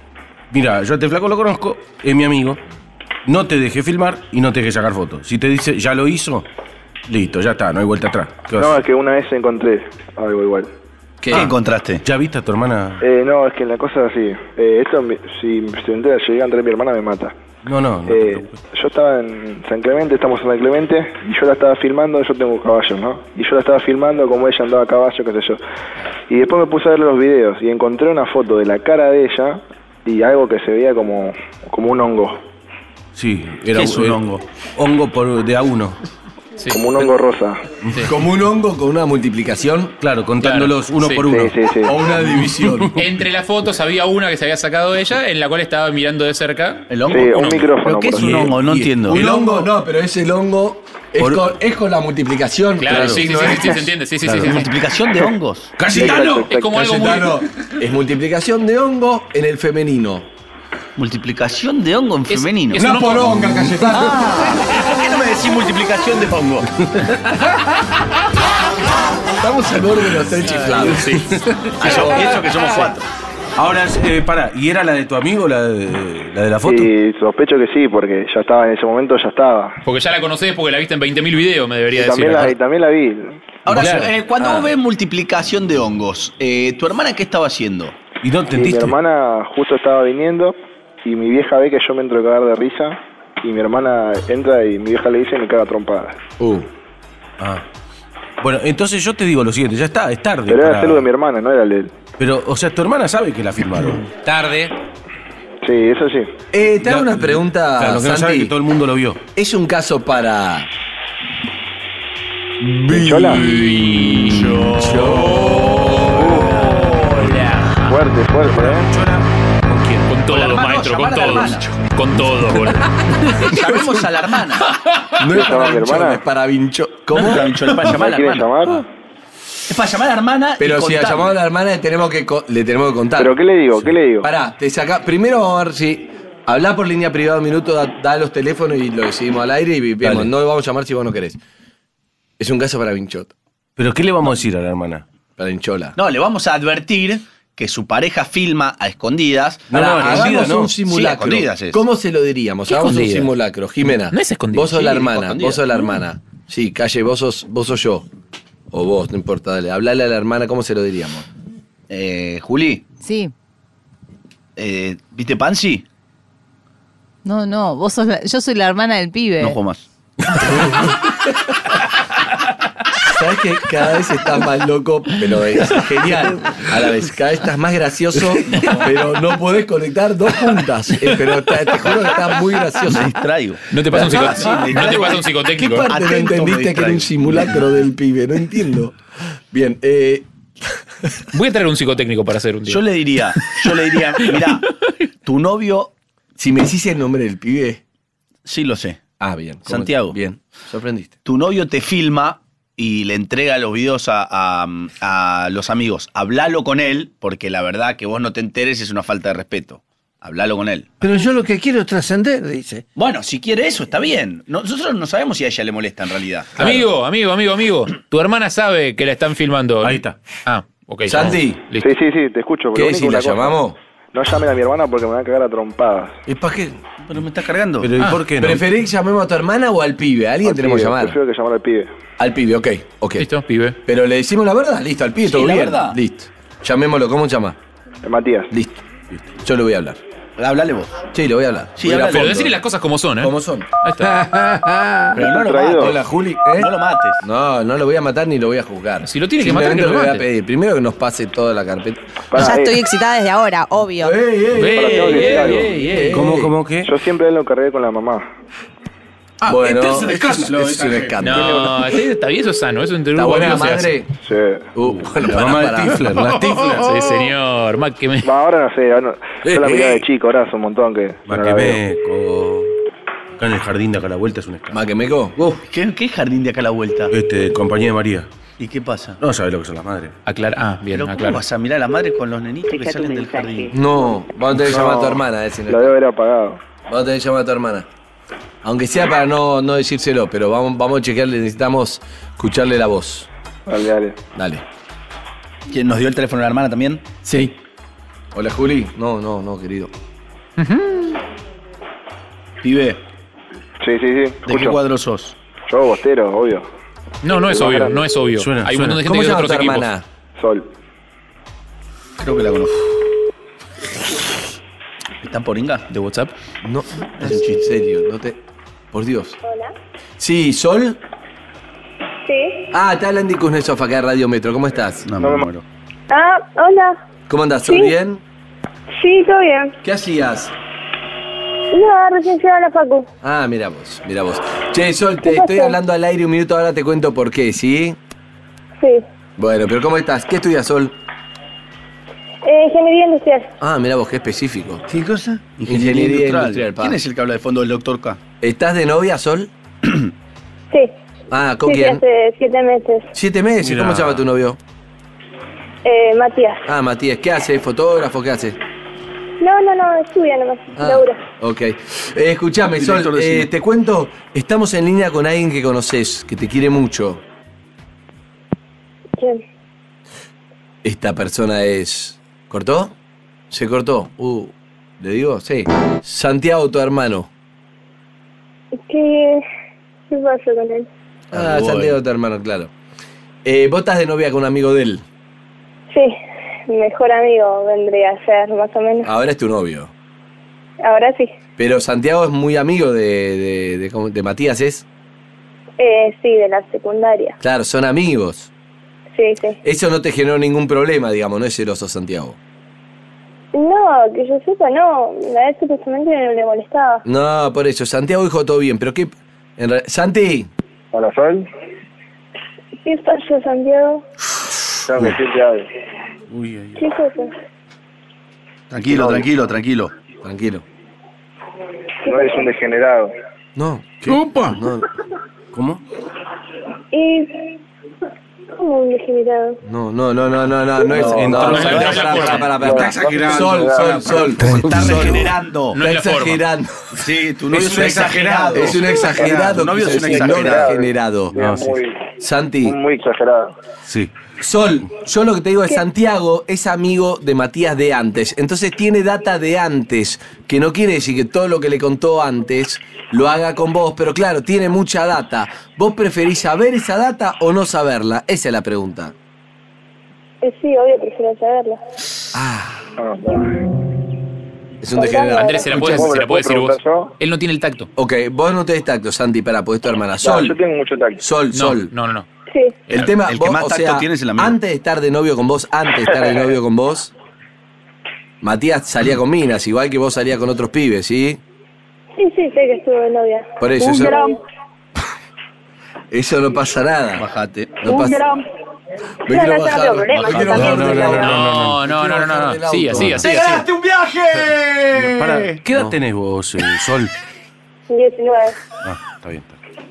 Mira, yo a este flaco lo conozco, es mi amigo. No te deje filmar y no te deje sacar fotos. Si te dice, ya lo hizo, listo, ya está, no hay vuelta atrás. ¿Qué vas a
No,
hacer?
es que una vez encontré algo igual.
¿Qué encontraste?
¿Ya viste a tu hermana?
Eh, no, es que la cosa es así. Eh, esto, me- si se entera, llega a entrar mi hermana, me mata.
No, no, no. te
Eh,
preocupes.
yo estaba en San Clemente, estamos en San Clemente, y yo la estaba filmando, yo tengo caballos, ¿no? Y yo la estaba filmando como ella andaba a caballo, qué sé yo. Y después me puse a ver los videos y encontré una foto de la cara de ella y algo que se veía como, como un hongo,
Sí, era
¿Qué es un
eh,
hongo?
Hongo por, de a uno.
Sí.
como un hongo rosa.
Sí.
Como un hongo con una multiplicación
Claro, contándolos
Claro,
uno
sí.
por uno.
Sí, sí, sí.
o una división.
Entre las fotos había una que se había sacado ella, en la cual estaba mirando de cerca.
¿El hongo?
Sí, un
hongo.
micrófono,
¿Pero qué
por
es un
ejemplo.
hongo? No
Y-
entiendo.
El hongo, no, pero ese el hongo es,
Por-
con, es con la multiplicación.
Claro,
pero
sí, sí,
no
sí,
es-
sí, se entiende. Sí, sí,
Claro.
sí, sí, sí.
¿Multiplicación de hongos?
¡Cayetano!
Es como algo muy.
Cayetano, es multiplicación de hongo en el femenino.
¿Multiplicación de hongo en
Es-
femenino?
es- No,
poronga, Cayetano.
¿Por qué no me decís multiplicación de hongo?
Estamos al borde de los tres chiflados.
Sí.
Ah, yo pienso que somos cuatro.
Ahora, eh, pará, ¿y era la de tu amigo, la de la, de la foto?
Y sospecho que sí, porque ya estaba, en ese momento ya estaba.
Porque ya la conocés porque la viste en veinte mil videos, me debería
Y
decir.
también, la, y también la vi.
Ahora,
Claro.
eh, cuando
Ah.
vos ves multiplicación de hongos, eh, ¿tu hermana qué estaba haciendo?
¿Y no
Y mi
entendiste?
hermana justo estaba viniendo y mi vieja ve que yo me entro a cagar de risa y mi hermana entra y mi vieja le dice y me caga trompadas.
Uh.
Ah. Bueno, entonces yo te digo lo siguiente, ya está, es tarde.
Pero era
para-
el celu de mi hermana, no era el de él.
Pero, o sea, tu hermana sabe que la firmaron.
Tarde.
Sí, eso sí.
Eh, te hago
La-
una pregunta,
Claro, lo que no sabe es
Santi.
que todo el mundo lo vio.
Es un caso para...
¿Chola? Fuerte, fuerte, ¿eh?
¿Con quién?
Con
Con la
todos,
hermana,
maestro,
no,
con
llamar a la
todos. Con todos, boludo.
Llamemos a la hermana.
No es
¿Llama
para
a mi
Vinchón,
hermana?
es para Vinchón. ¿Cómo?
No es para Vinchón, es para llamar a
¿Me
la
quieren
hermana.
llamar?
Es para llamar a la hermana.
Pero
y
si la
contarle.
llamamos a la hermana le tenemos que, co- le tenemos que contar.
¿Pero qué le digo? ¿Qué le digo?
Pará, te saca. Primero vamos a ver si. Hablá por línea privada un minuto, da, da los teléfonos y lo decidimos al aire y vemos.
Dale.
No vamos a llamar si vos no querés. Es un caso para Vinchot,
¿Pero qué le vamos a decir a la hermana?
para Vinchola.
No, le vamos a advertir que su pareja filma a escondidas.
No,
Pará,
no, escondida
hagamos
no.
un
Sí,
simulacro.
escondidas es.
¿Cómo se lo diríamos?
¿Qué
Hagamos un
escondida?
simulacro. Jimena.
No es escondida.
Vos sos la
Sí,
hermana.
escondida.
Vos sos la hermana. Sí, calle, vos sos, vos sos yo. O vos, no importa, dale. Hablale a la hermana, ¿cómo se lo diríamos?
Eh, Juli,
Sí.
eh, ¿viste Pansy?
No, no, vos sos la- yo soy la hermana del pibe.
No juego más.
Sabes que cada vez estás más loco, pero es genial. A la vez, cada vez estás más gracioso, pero no podés conectar dos puntas. Eh, pero te, te juro que estás muy gracioso.
Me distraigo.
No te pasa un, psico-
Sí, me
no te
distraigo.
pasa un
¿Qué
psicotécnico.
parte no
Atento, me
entendiste que era un
distraigo.
simulacro del pibe? No entiendo. Bien, eh,
Voy a traer un psicotécnico para hacer un día.
Yo le diría, yo le diría, mira, tu novio,
si me decís el nombre del pibe.
sí lo sé,
Ah, bien. ¿Cómo-
Santiago.
Bien, sorprendiste.
tu novio te filma y le entrega los videos a, a- a los amigos. Hablalo con él, porque la verdad que vos no te enteres es una falta de respeto. Hablalo con él.
Pero yo lo que quiero es trascender, dice.
Bueno, si quiere eso, está bien. Nosotros no sabemos si a ella le molesta en realidad.
Amigo, amigo, amigo, amigo. Tu hermana sabe que la están filmando.
Ahí está.
Ah, ok.
Santi.
Listo.
Sí, sí, sí, te escucho. pero
¿Qué
lo único
si la
una cosa,
llamamos?
No llamen a mi hermana porque me van a cagar a trompadas.
¿Y para qué?
Pero me estás cargando.
Pero ¿y
Ah,
por qué no?
¿Preferís que llamemos a tu hermana o al pibe? ¿A alguien
Al
tenemos que
pibe,
llamar?
Prefiero que llamar al pibe.
Al pibe, ok, ok.
Listo, pibe.
Pero le decimos la verdad, listo, al pibe
Sí,
todo
la
bien.
verdad.
Listo. Llamémoslo, ¿cómo se llama?
Eh, Matías.
Listo. Yo le voy a hablar.
Hablale vos.
Sí, le voy a hablar.
Sí,
Voy a ir a
hablale.
Pero
fondo.
decirle las cosas como son, ¿eh?
¿Cómo son?
Ahí está.
Pero no lo
Traído.
mates.
Hola, Juli. ¿eh?
No lo mates.
No, no lo voy a matar ni lo voy a juzgar.
Si lo tiene que matar,
Simplemente
que lo
le voy a
mate.
pedir. Primero que nos pase toda la carpeta.
Pará,
ya
eh,
estoy excitada desde ahora, obvio.
¡Ey, ey,
Ey,
Para, tengo que decir
ey,
algo.
ey, ey.
¿Cómo, cómo qué?
yo siempre lo cargué con la mamá.
Ah,
Bueno,
este es un escándalo.
es un escándalo.
No, está está bien, eso es sano. Eso entre
¿Está
Hugo
buena la
Amigo se hace.
madre?
Sí.
Uh, bueno,
La
pará,
mamá de
pará.
Tifler, la Tifler.
Sí, señor. Más que me...
Va, ahora no sé, ahora no- yo la
Eh,
miraba
eh.
de chico, ahora hace un montón que, que no la veo.
Maquemeco. Acá en el jardín de acá a la vuelta es un escándalo.
¿Maquemeco?
¿Qué, ¿Qué jardín de acá a la vuelta?
Este, compañía de María.
¿Y qué pasa?
No sabes lo que son las madres.
Aclara. Ah, bien,
Pero ¿cómo
aclara.
vas a mirar a la madre con los nenitos que salen del jardín?
No, vamos a tener que llamar a tu
No,
hermana. eh, si no
La
está.
debe haber apagado.
Vamos a tener que llamar a tu hermana. Aunque sea para no, no decírselo, pero vamos, vamos a chequearle, necesitamos escucharle la voz.
Dale, dale.
Dale.
¿Quién nos dio el teléfono de la hermana también?
Sí. Hola, Juli. No, no, no, querido.
Pibe,
Sí, sí, sí.
¿de qué
Escucho.
cuadro sos?
Yo, Bostero, obvio.
No, no es obvio, no es obvio.
Suena,
Hay un
suena.
montón de gente
¿Cómo
que
se
de
llama
otros
tu
equipos.
hermana?
Sol.
Creo que la conozco. ¿Están por Inga de WhatsApp?
No, es un chiste, en serio, no te... Por Dios. Hola. Sí, ¿Sol?
Sí.
Ah, te hablan de Kuznetsov acá de Radio Metro, ¿cómo estás?
No, me muero.
Ah, hola.
¿Cómo andás? ¿Todo
Sí.
bien?
Sí, todo bien.
¿Qué hacías?
No, recién llegó a la facu.
Ah, mira vos, mira vos. Che, Sol, te
¿Qué
estoy
pasó?
hablando al aire un minuto, ahora te cuento por qué, ¿sí?
Sí.
Bueno, pero ¿cómo estás? ¿Qué estudias, Sol?
Eh, ingeniería industrial.
Ah, mira vos, qué específico.
¿Qué cosa?
Ingeniería industrial, pa.
¿Quién es el que habla de fondo del doctor K?
¿Estás de novia, Sol?
Sí.
Ah, ¿con
Sí, sí,
quién?
hace siete meses.
Siete meses,
Mirá.
¿cómo se llama tu novio?
Eh, Matías.
Ah, Matías, ¿qué hace? ¿Fotógrafo? ¿Qué hace?
No, no, no, estudia nomás.
Ah,
Laura.
ok. Eh, escuchame, Sol,
Director de
eh,
cine.
te cuento, estamos en línea con alguien que conoces, que te quiere mucho.
¿Quién?
Esta persona es... ¿Cortó? ¿Se cortó? Uh, ¿le digo? Sí. Santiago, tu hermano.
¿Qué, qué pasa con él?
Ah,
bueno.
Santiago, tu hermano, claro. Eh, vos estás de novia con un amigo de él.
Sí, mi mejor amigo vendría a ser, más o menos.
Ahora es tu novio.
Ahora sí.
Pero Santiago es muy amigo de, de, de, ¿cómo- de Matías, ¿es?
Eh, sí, de la secundaria.
Claro, son amigos.
Sí, sí.
Eso no te generó ningún problema, digamos, no es celoso Santiago.
No, que yo sepa, no. A él supuestamente no le molestaba.
No, por eso, Santiago dijo todo bien, pero ¿qué? En re- Santi,
Hola, Sol.
¿Qué pasa, Santiago?
Tengo que decirte algo.
Uy, ay, ay.
¿Qué cosa?
Tranquilo,
No.
tranquilo, tranquilo.
tranquilo.
No eres un degenerado.
No,
¿Qué?
¡Opa!
no,
¿Cómo?
Y... ¿Cómo un degenerado?
no, no, no, no, no, no, no es.
No,
No,
no,
pará,
no,
pará,
no,
pará,
no,
pará, pará,
no,
pará.
Está exagerando.
Sol, sol, sol.
Se está
Sol.
regenerando.
No es
Está
la forma.
exagerando.
Sí, tu novio
Es
es
un
un exagerado.
Es un exagerado.
Tu novio es un
quiso decir,
exagerado.
No degenerado.
Era
No, sí.
muy,
Santi,
muy, muy exagerado.
Sí.
Sol, yo lo que te digo es Santiago es amigo de Matías de antes, entonces tiene data de antes, que no quiere decir que todo lo que le contó antes lo haga con vos, pero claro, tiene mucha data. ¿Vos preferís saber esa data o no saberla? Esa es la pregunta.
Eh, sí, obvio, prefiero saberlo.
Ah,
No, no.
es un degenerado.
Andrés, se la puede,
Escuchá,
se la puede decir
¿puedo
vos.
preguntar yo?
Él no tiene el tacto.
Ok, vos no tenés tacto, Santi, para pues tu hermana.
No,
Sol,
yo tengo mucho tacto.
Sol,
No,
Sol.
no, no, no.
Sí.
El
El-
tema,
el que
vos,
más
o
tacto
sea,
tiene es el amigo.
antes de estar de novio con vos, antes de estar de novio con vos, Matías salía con minas, igual que vos salías con otros pibes, ¿sí?
Sí, sí, sé que estuvo de novia.
Por eso,
Un
eso-
gram,
Eso no pasa nada.
Bajate.
No
un
pasa.
gram.
Me
No,
quiero
no, eso no
bajar.
tengo problema.
Me quiero
yo
bajar
también
del
tengo
auto.
No,
novia.
no, no, no, no.
del
Sí,
auto.
así, así,
¡Te
así.
ganaste un viaje!
Para, ¿qué edad tenés vos, eh, Sol?
diecinueve.
Ah, está bien. Está bien.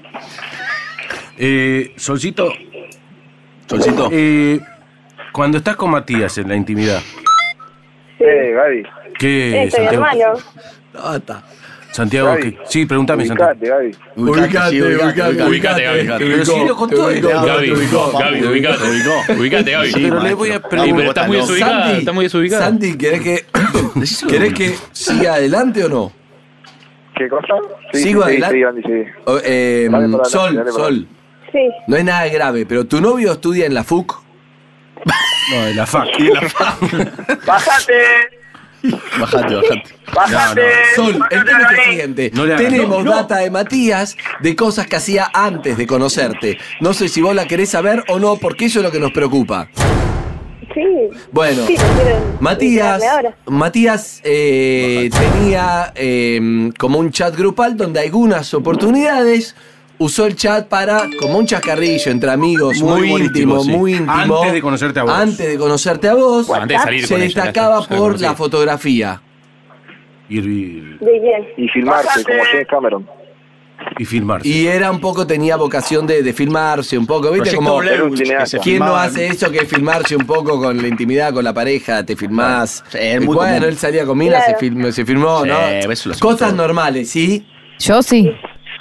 Eh, Solcito,
Solcito.
eh, cuando estás con Matías en la intimidad,
Eh, Gaby.
¿qué,
Este, mi
Santiago?
hermano.
Data.
Santiago,
Gaby.
¿qué? Sí, pregúntame, Santiago.
Ubicate, Gaby.
Ubicate, sí, ubicate,
ubicate, Gaby.
Pero si lo contó él.
Gaby, Gaby, ubicate, ubicate, Gaby.
Sí,
Pero le
maestro.
voy a
Sí,
preguntar.
pero está muy desubicada, está muy desubicada.
Santi, ¿querés que, ¿querés que siga adelante o no?
¿Qué cosa? Sí,
Sigo
sí,
adelante.
sí, Andy, sí.
O, eh,
Dale para adelante,
Sol,
dale para
Sol.
Sí.
No es nada grave, pero tu novio estudia en la F U C.
No, de la fac.
¡Bájate!
Bajate, bajate.
¡Bájate!
Sol, el tema es el siguiente.
No le hagas.
Tenemos
No, no.
data de Matías de cosas que hacía antes de conocerte. No sé si vos la querés saber o no, porque eso es lo que nos preocupa.
Sí.
Bueno,
Sí, prefiero
Matías,
enterarme ahora.
Matías eh, tenía eh, como un chat grupal donde algunas oportunidades usó el chat para, como un chascarrillo entre amigos,
Muy
muy,
íntimo,
íntimo,
sí.
muy íntimo.
Antes de conocerte a vos.
Antes de conocerte a vos,
Antes de salir
se
con ella,
destacaba
ya- ya
por
conocía.
la fotografía.
Ir, ir-
De bien.
Y filmarse, como James Cameron.
y filmarse.
Y era un poco, tenía vocación de, de filmarse un poco, ¿viste?
Proyecto
Como,
Blair
un
Witch, que
cineasta.
se
¿quién no
filmaban.
hace eso que es filmarse un poco con la intimidad, con la pareja? Te filmás.
Sí, es
Y
muy
bueno,
común.
él salía con minas,
Claro.
se, film- se filmó,
Sí,
¿no?
eso lo hacemos
Cosas
todos.
normales, ¿sí?
Yo sí.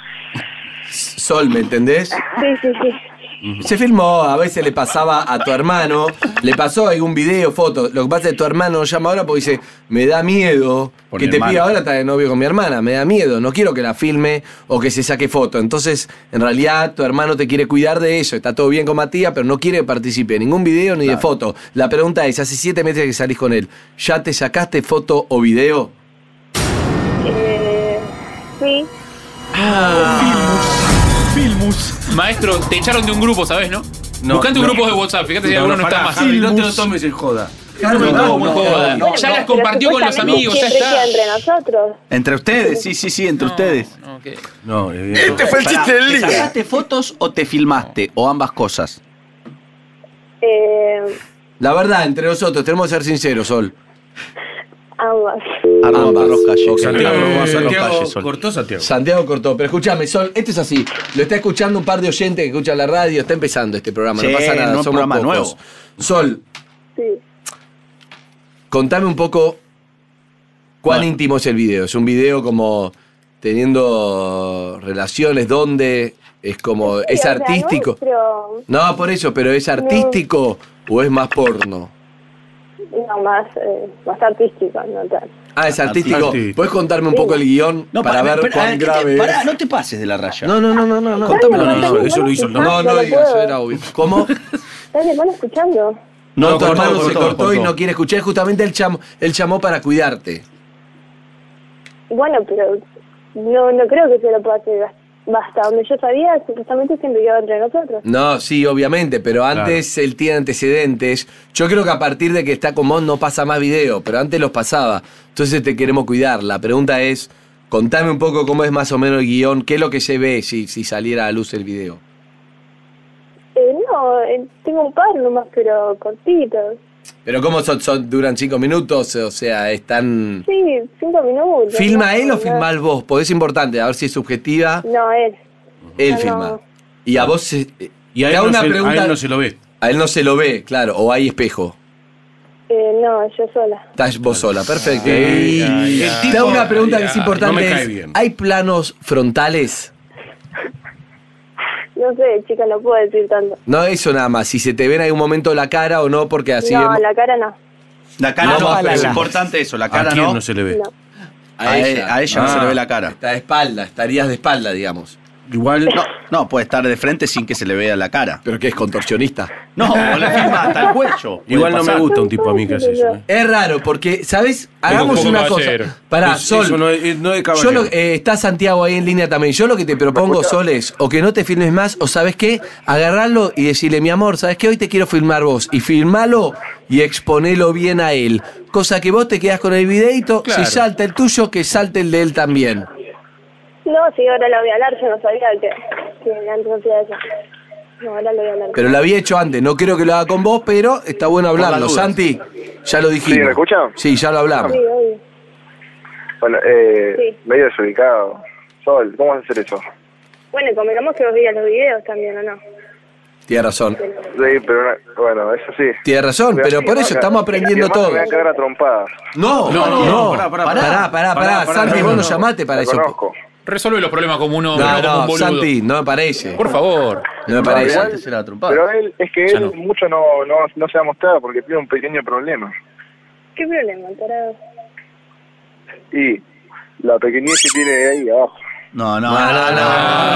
Sol, ¿me entendés?
Sí, sí, sí.
Se filmó, a veces le pasaba a tu hermano, le pasó algún video, foto. Lo que pasa es que tu hermano llama ahora porque dice, me da miedo
Por
que
mi
te
hermano.
pida ahora estar de novio con mi hermana, me da miedo, no quiero que la filme o que se saque foto. Entonces, en realidad, tu hermano te quiere cuidar de eso, está todo bien con Matías, pero no quiere que participe en ningún video ni de foto. La pregunta es, hace siete meses que salís con él, ¿ya te sacaste foto o video?
Eh, sí.
Filmus. Maestro, te echaron de un grupo, ¿sabes, no?
No,
Buscate un
no.
grupo de WhatsApp, fíjate si
No,
alguno
no,
no está
pará,
más.
Javi, no te lo tomes en joda.
No me lo tomo en
no,
joda.
no,
Ya
no.
las compartió con los
Pero
amigos, ya
siempre queda
está.
entre nosotros.
Entre ustedes, sí, sí, sí, entre ustedes.
No, ok.
No, eh,
Este fue el chiste del día. ¿Te sacaste fotos o te filmaste? O ambas cosas.
Eh,
La verdad, entre nosotros, tenemos que ser sinceros, Sol.
ambas.
Arroba
Ambas.
Carlos Calle.
Ok.
Santiago,
Arroba Carlos
Santiago
Calle, Sol.
cortó Santiago.
Santiago cortó, pero escúchame, Sol, esto es así. Lo está escuchando un par de oyentes que escuchan la radio, está empezando este programa,
Sí,
no pasa nada,
no es
somos
programa
pocos.
nuevo.
Sol,
Sí.
contame un poco cuán
No.
íntimo es el video. Es un video como teniendo relaciones, ¿dónde? Es como,
Sí,
¿es
o sea,
artístico?
nuestro-
No, por eso, pero ¿es artístico o es más porno?
No, más, eh, más artístico, no tal.
Ah, es artístico.
Artístico.
¿Puedes contarme un poco el guión
No,
para
pará,
ver
pará,
cuán
¿qué te-
grave
pará,
es?
no te pases de la raya.
No, no, no, no, no, no.
Contámelo,
Dale,
no,
dale,
eso lo hizo el
dale,
No, no
no
lo
lo
digas,
puedo.
era obvio. ¿Cómo?
Dale, van escuchando.
No,
No,
tu
cortó,
hermano se
cortó,
cortó y
cortó.
no quiere escuchar. Justamente él llamó, él llamó para cuidarte.
Bueno, pero no no creo que se lo pueda hacer. Hasta donde yo sabía, supuestamente siempre quedaba entre nosotros.
No, sí, obviamente, pero antes
Claro.
él tiene antecedentes. Yo creo que a partir de que está con vos no pasa más video, pero antes los pasaba. Entonces te queremos cuidar. La pregunta es, contame un poco cómo es más o menos el guión, qué es lo que se ve si, si saliera a luz el video.
Eh, no, eh, tengo un par nomás, pero cortitos.
Pero cómo son, son duran cinco minutos, o sea, están...
Sí, cinco minutos.
¿Filma
no,
él o
no.
filmás vos? Porque es importante, a ver si es subjetiva.
No, él.
Él
No,
filma.
no.
Y a vos... se-
Y a
te
él,
hago
no
una
se,
pregunta-
a él no se lo ve.
A él no se lo ve, claro, o hay espejo.
Eh, no, yo sola.
Estás vos sola, perfecto.
Ay,
Y
ay, ay.
te hago una pregunta que es
No
importante.
me cae
es,
bien.
¿hay planos frontales?
No sé, chica, no puedo decir tanto.
No, eso nada más. Si se te ven en algún momento la cara o no, porque así...
no,
vemos-
la cara no.
La cara
No,
no,
no,
es
no.
importante eso, la
¿A
cara
quién
no.
no se le ve?
No.
A ella, a ella no
Ah.
se le ve la cara.
Está de espalda, estarías de espalda, digamos.
Igual.
No, no, puede estar de frente sin que se le vea la cara.
¿Pero qué es, contorsionista?
No, o le filma hasta el cuello. Puede
Igual no me
pasar.
gusta un tipo a mí que hace eso. ¿eh?
Es raro, porque, ¿sabes? Hagamos
poco
una
caballero.
cosa. Pará,
Es-
Sol.
eso no es, no es
Yo
caballero.
lo, eh, está Santiago ahí en línea también. Yo lo que te propongo, Sol, es o que no te filmes más, o ¿sabes qué? Agarrarlo y decirle, mi amor, ¿sabes qué? Hoy te quiero filmar vos. Y filmalo y exponelo bien a él. Cosa que vos te quedás con el videito.
Claro.
Si salta el tuyo, que salte el de él también.
No, si ahora lo voy a hablar, yo no sabía que, que antes hacía eso. No, ahora lo voy a hablar.
Pero lo había hecho antes. No creo que lo haga con vos, pero está bueno
Por las
hablarlo.
dudas.
Santi, ya lo dijimos.
Sí, ¿me escuchan?
Sí, ya lo hablamos.
Sí, obvio.
Bueno, eh,
Sí.
medio desubicado. Sol, ¿cómo vas a hacer eso?
Bueno, convengamos que vos veías los videos también, ¿o no?
Tienes razón.
Sí, pero una- bueno, eso sí.
Tienes razón, pero por eso estamos aprendiendo todo.
Me voy a cagar a trompadas.
No, no, no.
no, pará, pará,
pará, pará, pará,
pará, pará,
Santi,
no,
vos
no,
no
no.
llamaste para
La
eso.
conozco.
Resuelve los problemas como un hombre,
No,
no, como un
no,
boludo.
Santi, no me parece.
Por favor.
No me
No,
parece.
igual-
Antes era trompada.
Pero él, es que
Ya
él
no.
mucho no, no, no se va a mostrar porque tiene un pequeño problema.
¿Qué problema, tarado?
Y la pequeñez que tiene ahí abajo.
No, no,
No, no, no.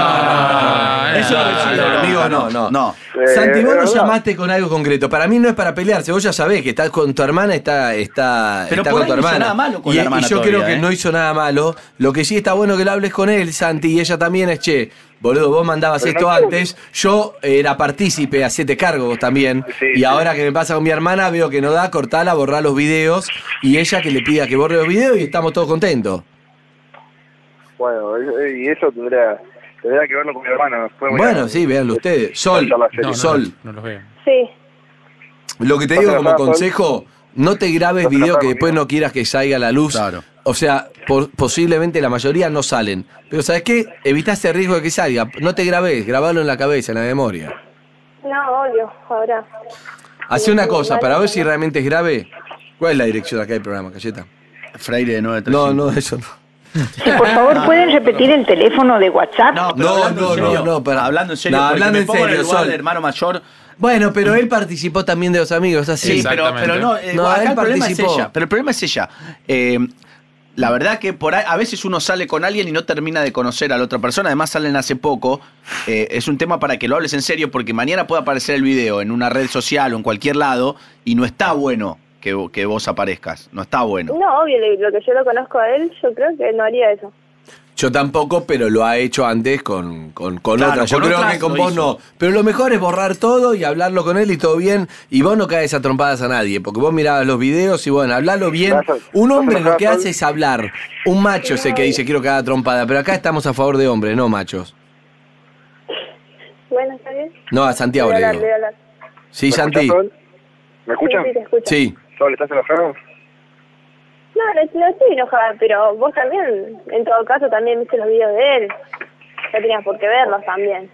no,
Eso
no,
es
no,
amigo, no, no.
No.
Eh,
Santi, vos
es
nos
verdad.
llamaste con algo concreto. Para mí no es para pelearse. Vos ya sabés que estás con tu hermana, está, está,
Pero
está
por
con
ahí
tu
no hizo
hermana.
nada malo con
y,
la hermana
y yo
todavía,
creo que
¿eh?
no hizo nada malo. Lo que sí está bueno que lo hables con él, Santi, y ella también es, che, boludo, vos mandabas
Pero
esto
no quiero
antes, yo era partícipe, hacete cargo vos también.
Sí,
y
sí.
ahora que me pasa con mi hermana, veo que no da, cortala, borrá los videos, y ella que le pida que borre los videos y estamos todos contentos.
Bueno, eh, y eso tendría, tendría que verlo con mi hermana. Fue muy
Bueno,
grave.
sí, véanlo ustedes. Sol,
Esa es la serie.
No, no,
Sol.
No, los veo.
Sí.
Lo que te
¿Vas
digo
a
como
enojar, Sol?
consejo, no te grabes
¿Vas a
videos
enojar
que después
conmigo?
no quieras que salga a la luz.
Claro.
O sea, por- posiblemente la mayoría no salen. Pero ¿sabes qué? Evita ese riesgo de que salga. No te grabes, grabalo en la cabeza, en la memoria.
No, obvio, ahora.
Hace una cosa, para ver si realmente es grave. ¿Cuál es la dirección acá del programa, Cayeta?
Freire de nueve tres
No,
cinco.
no, eso no.
Sí, por favor, ¿pueden repetir el teléfono de WhatsApp?
No, pero
No,
hablando
no,
en serio,
no, no, para-
hablando en serio,
No,
porque
hablando
me
en
pongo
serio,
el lugar
Sol.
del hermano mayor.
Bueno, pero él participó también de los amigos, así.
Sí, pero,
Exactamente.
pero no, eh,
No,
acá
él
el problema es
participó.
ella. Pero el problema es ella. Eh, la verdad que por ahí, a veces uno sale con alguien y no termina de conocer a la otra persona. Además salen hace poco. Eh, es un tema para que lo hables en serio porque mañana puede aparecer el video en una red social o en cualquier lado y no está bueno que, que vos aparezcas. No está bueno.
No, obvio, lo lo que yo lo conozco a él, yo creo que no haría eso.
Yo tampoco, pero lo ha hecho antes con, con, con
Claro,
otras. Yo
con
creo
otras
que con
lo
vos
hizo.
no. Pero lo mejor es borrar todo y hablarlo con él y todo bien. Y vos no caes a trompadas a nadie, porque vos mirabas los videos y bueno, hablalo bien.
Vas a-
Un
vas a
hombre lo
enojar,
que
Sol.
hace es hablar. Un macho es el que dice quiero que haga trompada, pero acá estamos a favor de hombres, no machos.
Bueno, ¿está bien?
No, a Santiago
Voy a
le
hablar,
digo.
voy a hablar.
Sí,
¿Me
Santi.
escuchás, Sol? ¿Me escuchan?
Sí, sí, te escucho.
Sí.
Sol, ¿estás enojado?
No, no, no estoy enojada, pero vos también, en todo caso, también viste los videos de él. No tenías por qué verlos también.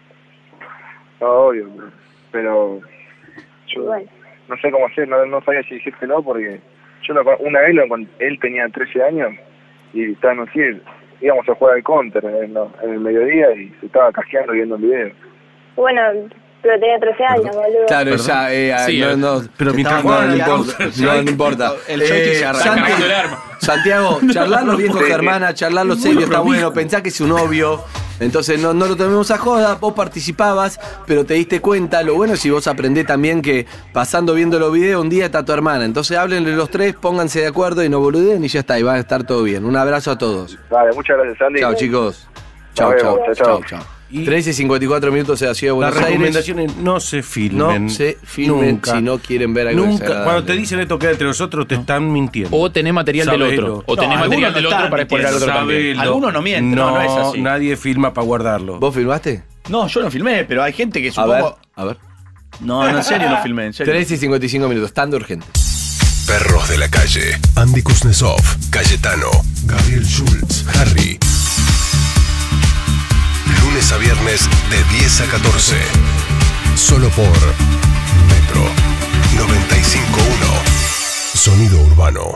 No, obvio. Pero yo
Bueno.
no sé cómo hacer, no, no sabía si dijiste no porque yo lo, con- una vez lo, con- él tenía trece años y estábamos así, íbamos a jugar al counter en, lo- en el mediodía y se estaba casqueando viendo el video.
Bueno, pero tenía trece años, boludo.
Claro, ya, eh,
Sí,
no,
eh.
no,
Pero mientras
no, no,
juegan al
importa,
counter,
no, no importa.
El joystick se arranca.
Santi-
Cargando el arma.
Santiago, charlarlo bien con
Sí, sí.
Germana, charlarlo
Muy
serio, está
prolijo.
bueno, pensá que es su novio, Entonces no, no lo tomemos a joda, vos participabas, pero te diste cuenta. Lo bueno es si vos aprendés también que pasando viendo los videos, un día está tu hermana. Entonces háblenle los tres, pónganse de acuerdo y no boluden y ya está, y va a estar todo bien. Un abrazo a todos.
Vale, muchas gracias, Sandy.
Chao, chicos. Chao,
Nos
chao,
vemos,
chao,
chao.
chao. trece y cincuenta y cuatro minutos de la ciudad de Buenos
Las
Aires.
recomendaciones no se filmen.
No se filmen
Nunca.
si no quieren ver algo
Nunca.
desagradable.
Cuando te dicen esto queda entre nosotros, te están mintiendo.
O tenés material del
Sabelo.
otro. O tenés
No,
material
algunos
del
no
otro
están
para exponer al otro también.
Sabelo.
Algunos no mienten, no, no es así.
Nadie filma para guardarlo.
¿Vos filmaste?
No, yo no filmé, pero hay gente que
A
supongo...
ver, a ver.
No, no, en serio no filmé, en serio.
trece y cincuenta y cinco minutos, tan de urgente.
Perros de la calle. Andy Kuznetsov, Cayetano, Gabriel Schultz, Harry. Lunes a viernes de diez a catorce. Solo por Metro noventa y cinco punto uno. Sonido urbano.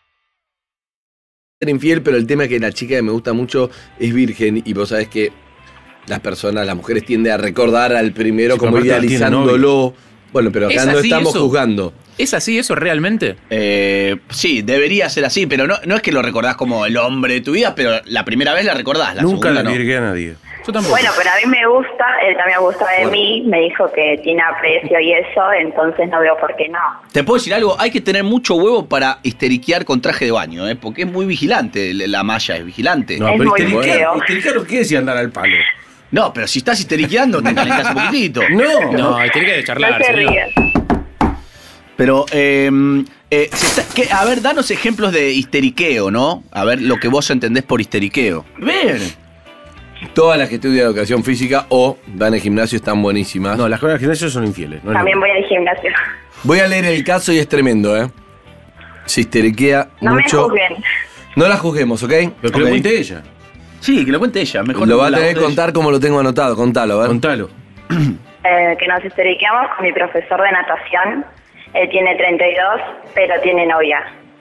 Ser infiel, pero el tema es que la chica que me gusta mucho es virgen y vos sabés que las personas, las mujeres tienden a recordar al primero
Sí,
como
aparte tiene
idealizándolo. Bueno, pero acá
¿Es
no
así
estamos
eso?
juzgando.
¿Es así eso realmente?
Eh, sí, debería ser así, pero no, no es que lo recordás como el hombre de tu vida, pero la primera vez la recordás, la
Nunca
segunda
le
no.
virgué a nadie.
Yo tampoco.
Bueno, pero a mí me gusta, él también gusta de mí, me dijo que tiene aprecio y eso, entonces no veo por qué no.
Te puedo decir algo, hay que tener mucho huevo para histeriquear con traje de baño, ¿eh? Porque es muy vigilante, la malla es vigilante.
No,
Es
pero
muy
histericar,
feo.
histericar no quiere decir andar al palo.
No, pero si estás histeriqueando, te calentás un poquitito.
No.
No, tenés que
No
charlar,
se
señor.
ríen.
Pero, eh, eh, se está- que- a ver, danos ejemplos de histeriqueo, ¿no? A ver lo que vos entendés por histeriqueo. Ver.
Todas las que estudian educación física o van al gimnasio están buenísimas.
No, las cosas del gimnasio son infieles. No es
También
lo-
voy al gimnasio.
Voy a leer el caso y es tremendo, ¿eh? Se histeriquea
No me
mucho.
juzguen.
No la juzguemos, ¿ok?
Pero que lo
Ok.
cuente ella.
Sí, que lo cuente ella, mejor.
Lo va a
la
tener que
voz de
contar como lo tengo anotado. Contalo, a ver.
Contalo.
Eh, que nos histeriqueamos con mi profesor de natación. Él tiene treinta y dos, pero tiene novia.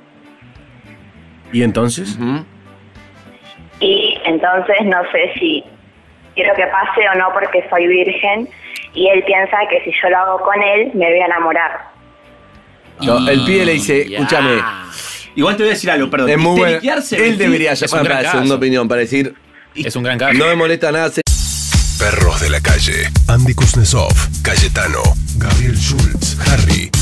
¿Y entonces?
Ujú.
Y entonces no sé si quiero que pase o no porque soy virgen. Y él piensa que si yo lo hago con él, me voy a enamorar.
No, el pibe le dice,
Ya.
escúchame,
Igual te voy a decir algo, perdón.
es muy bueno.
Histeriquearse,
Él
vestir-
debería
es un
llamar
gran
para
caso.
segunda opinión, para decir,
Es un gran caso.
no me molesta nada. se-
Perros de la calle. Andy Kuznetsov, Cayetano, Gabriel Schultz, Harry.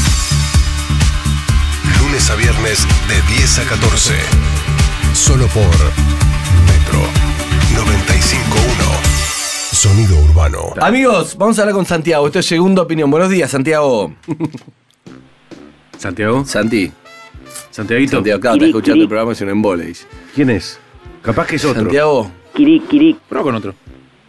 Lunes a viernes de diez a catorce. Solo por Metro noventa y cinco punto uno. Sonido urbano.
Amigos, vamos a hablar con Santiago. Esto es segunda opinión. Buenos días, Santiago.
Santiago.
Santi.
Santiaguito.
Santiago, acá está
Kiri,
escuchando
Kiri.
el programa, es un embole. dice.
¿Quién es? Capaz que es otro.
Santiago.
Kiric, Kiric.
Prueba con otro.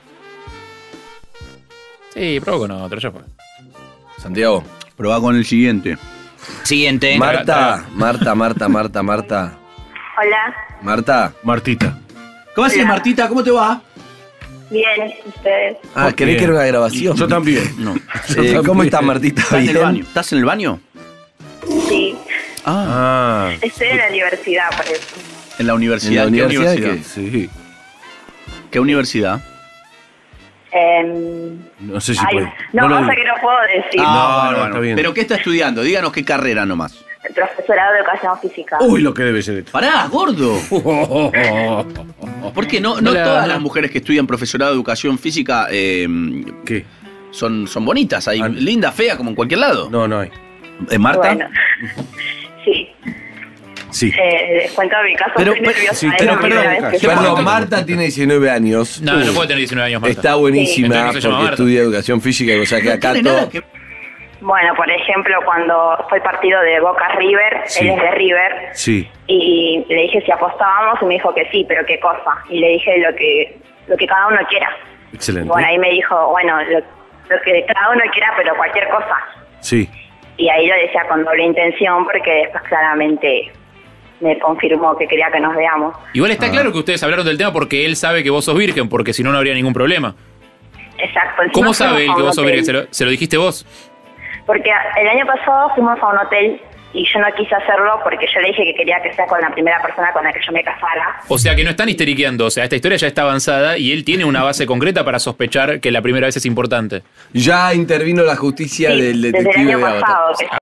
Sí, prueba con otro, ya fue.
Santiago.
Probá con el siguiente.
Siguiente.
Marta, Marta, Marta, Marta, Marta.
Hola,
Marta.
Martita.
¿Cómo haces,
Hola.
Martita? ¿Cómo te va?
bien, ustedes.
Ah, creí
Bien.
que era una grabación.
Yo también.
No.
Yo
Eh, ¿Cómo
también.
estás, Martita?
¿Estás en el
¿Bien?
baño? ¿Estás en el baño?
Sí,
Ah.
Ah.
estoy en la universidad, por eso.
En la universidad.
¿En la universidad
¿Qué
de
universidad?
Sí.
¿Qué universidad?
Em,
No sé si
ay,
puede.
no,
lo
pasa
digo.
que no puedo decir.
Ah,
no,
bueno, bueno.
está bien.
¿Pero qué está estudiando? Díganos qué carrera nomás.
El profesorado de educación física.
Uy, lo que debe ser esto.
Pará, gordo. ¿Por qué no, no
Hola.
todas las mujeres que estudian profesorado de educación física eh,
¿Qué?
son, son bonitas? Hay
Ah.
linda, fea, como en cualquier lado.
No, no hay.
¿Eh, Marta?
Bueno, sí.
Sí.
Eh, les cuento mi caso,
Pero-
estoy
pero-
nerviosa.
sí,
es
pero-
la
pero-
primera vez que
Perdón,
llamo.
Marta tiene diecinueve años.
No, no puede tener diecinueve años, Marta.
Está buenísima
Entonces no se llama
porque
Marta.
estudia educación física y o sea que acá
tiene
todo.
nada que-
Bueno, por ejemplo, cuando fue partido de Boca River,
Sí.
él es de River,
Sí.
y le dije si apostábamos y me dijo que sí, pero qué cosa. Y le dije lo que lo que cada uno quiera.
Excelente.
Bueno, ahí me dijo, bueno, lo, lo que cada uno quiera, pero cualquier cosa.
Sí.
Y ahí lo decía con doble intención porque después claramente me confirmó que quería que nos veamos.
Igual está claro que ustedes hablaron del tema porque él sabe que vos sos virgen, porque si no, no habría ningún problema.
Exacto. encima
¿Cómo
fuimos
sabe él
a
que
un
vos sos
hotel.
virgen? ¿Se lo, se lo dijiste vos?
Porque el año pasado fuimos a un hotel y yo no quise hacerlo porque yo le dije que quería que sea con la primera persona con la que yo me casara.
O sea que no están histeriqueando, o sea, esta historia ya está avanzada y él tiene una base concreta para sospechar que la primera vez es importante.
Ya intervino la justicia
Sí,
del
desde el
detective
año
de Avatar.
pasado que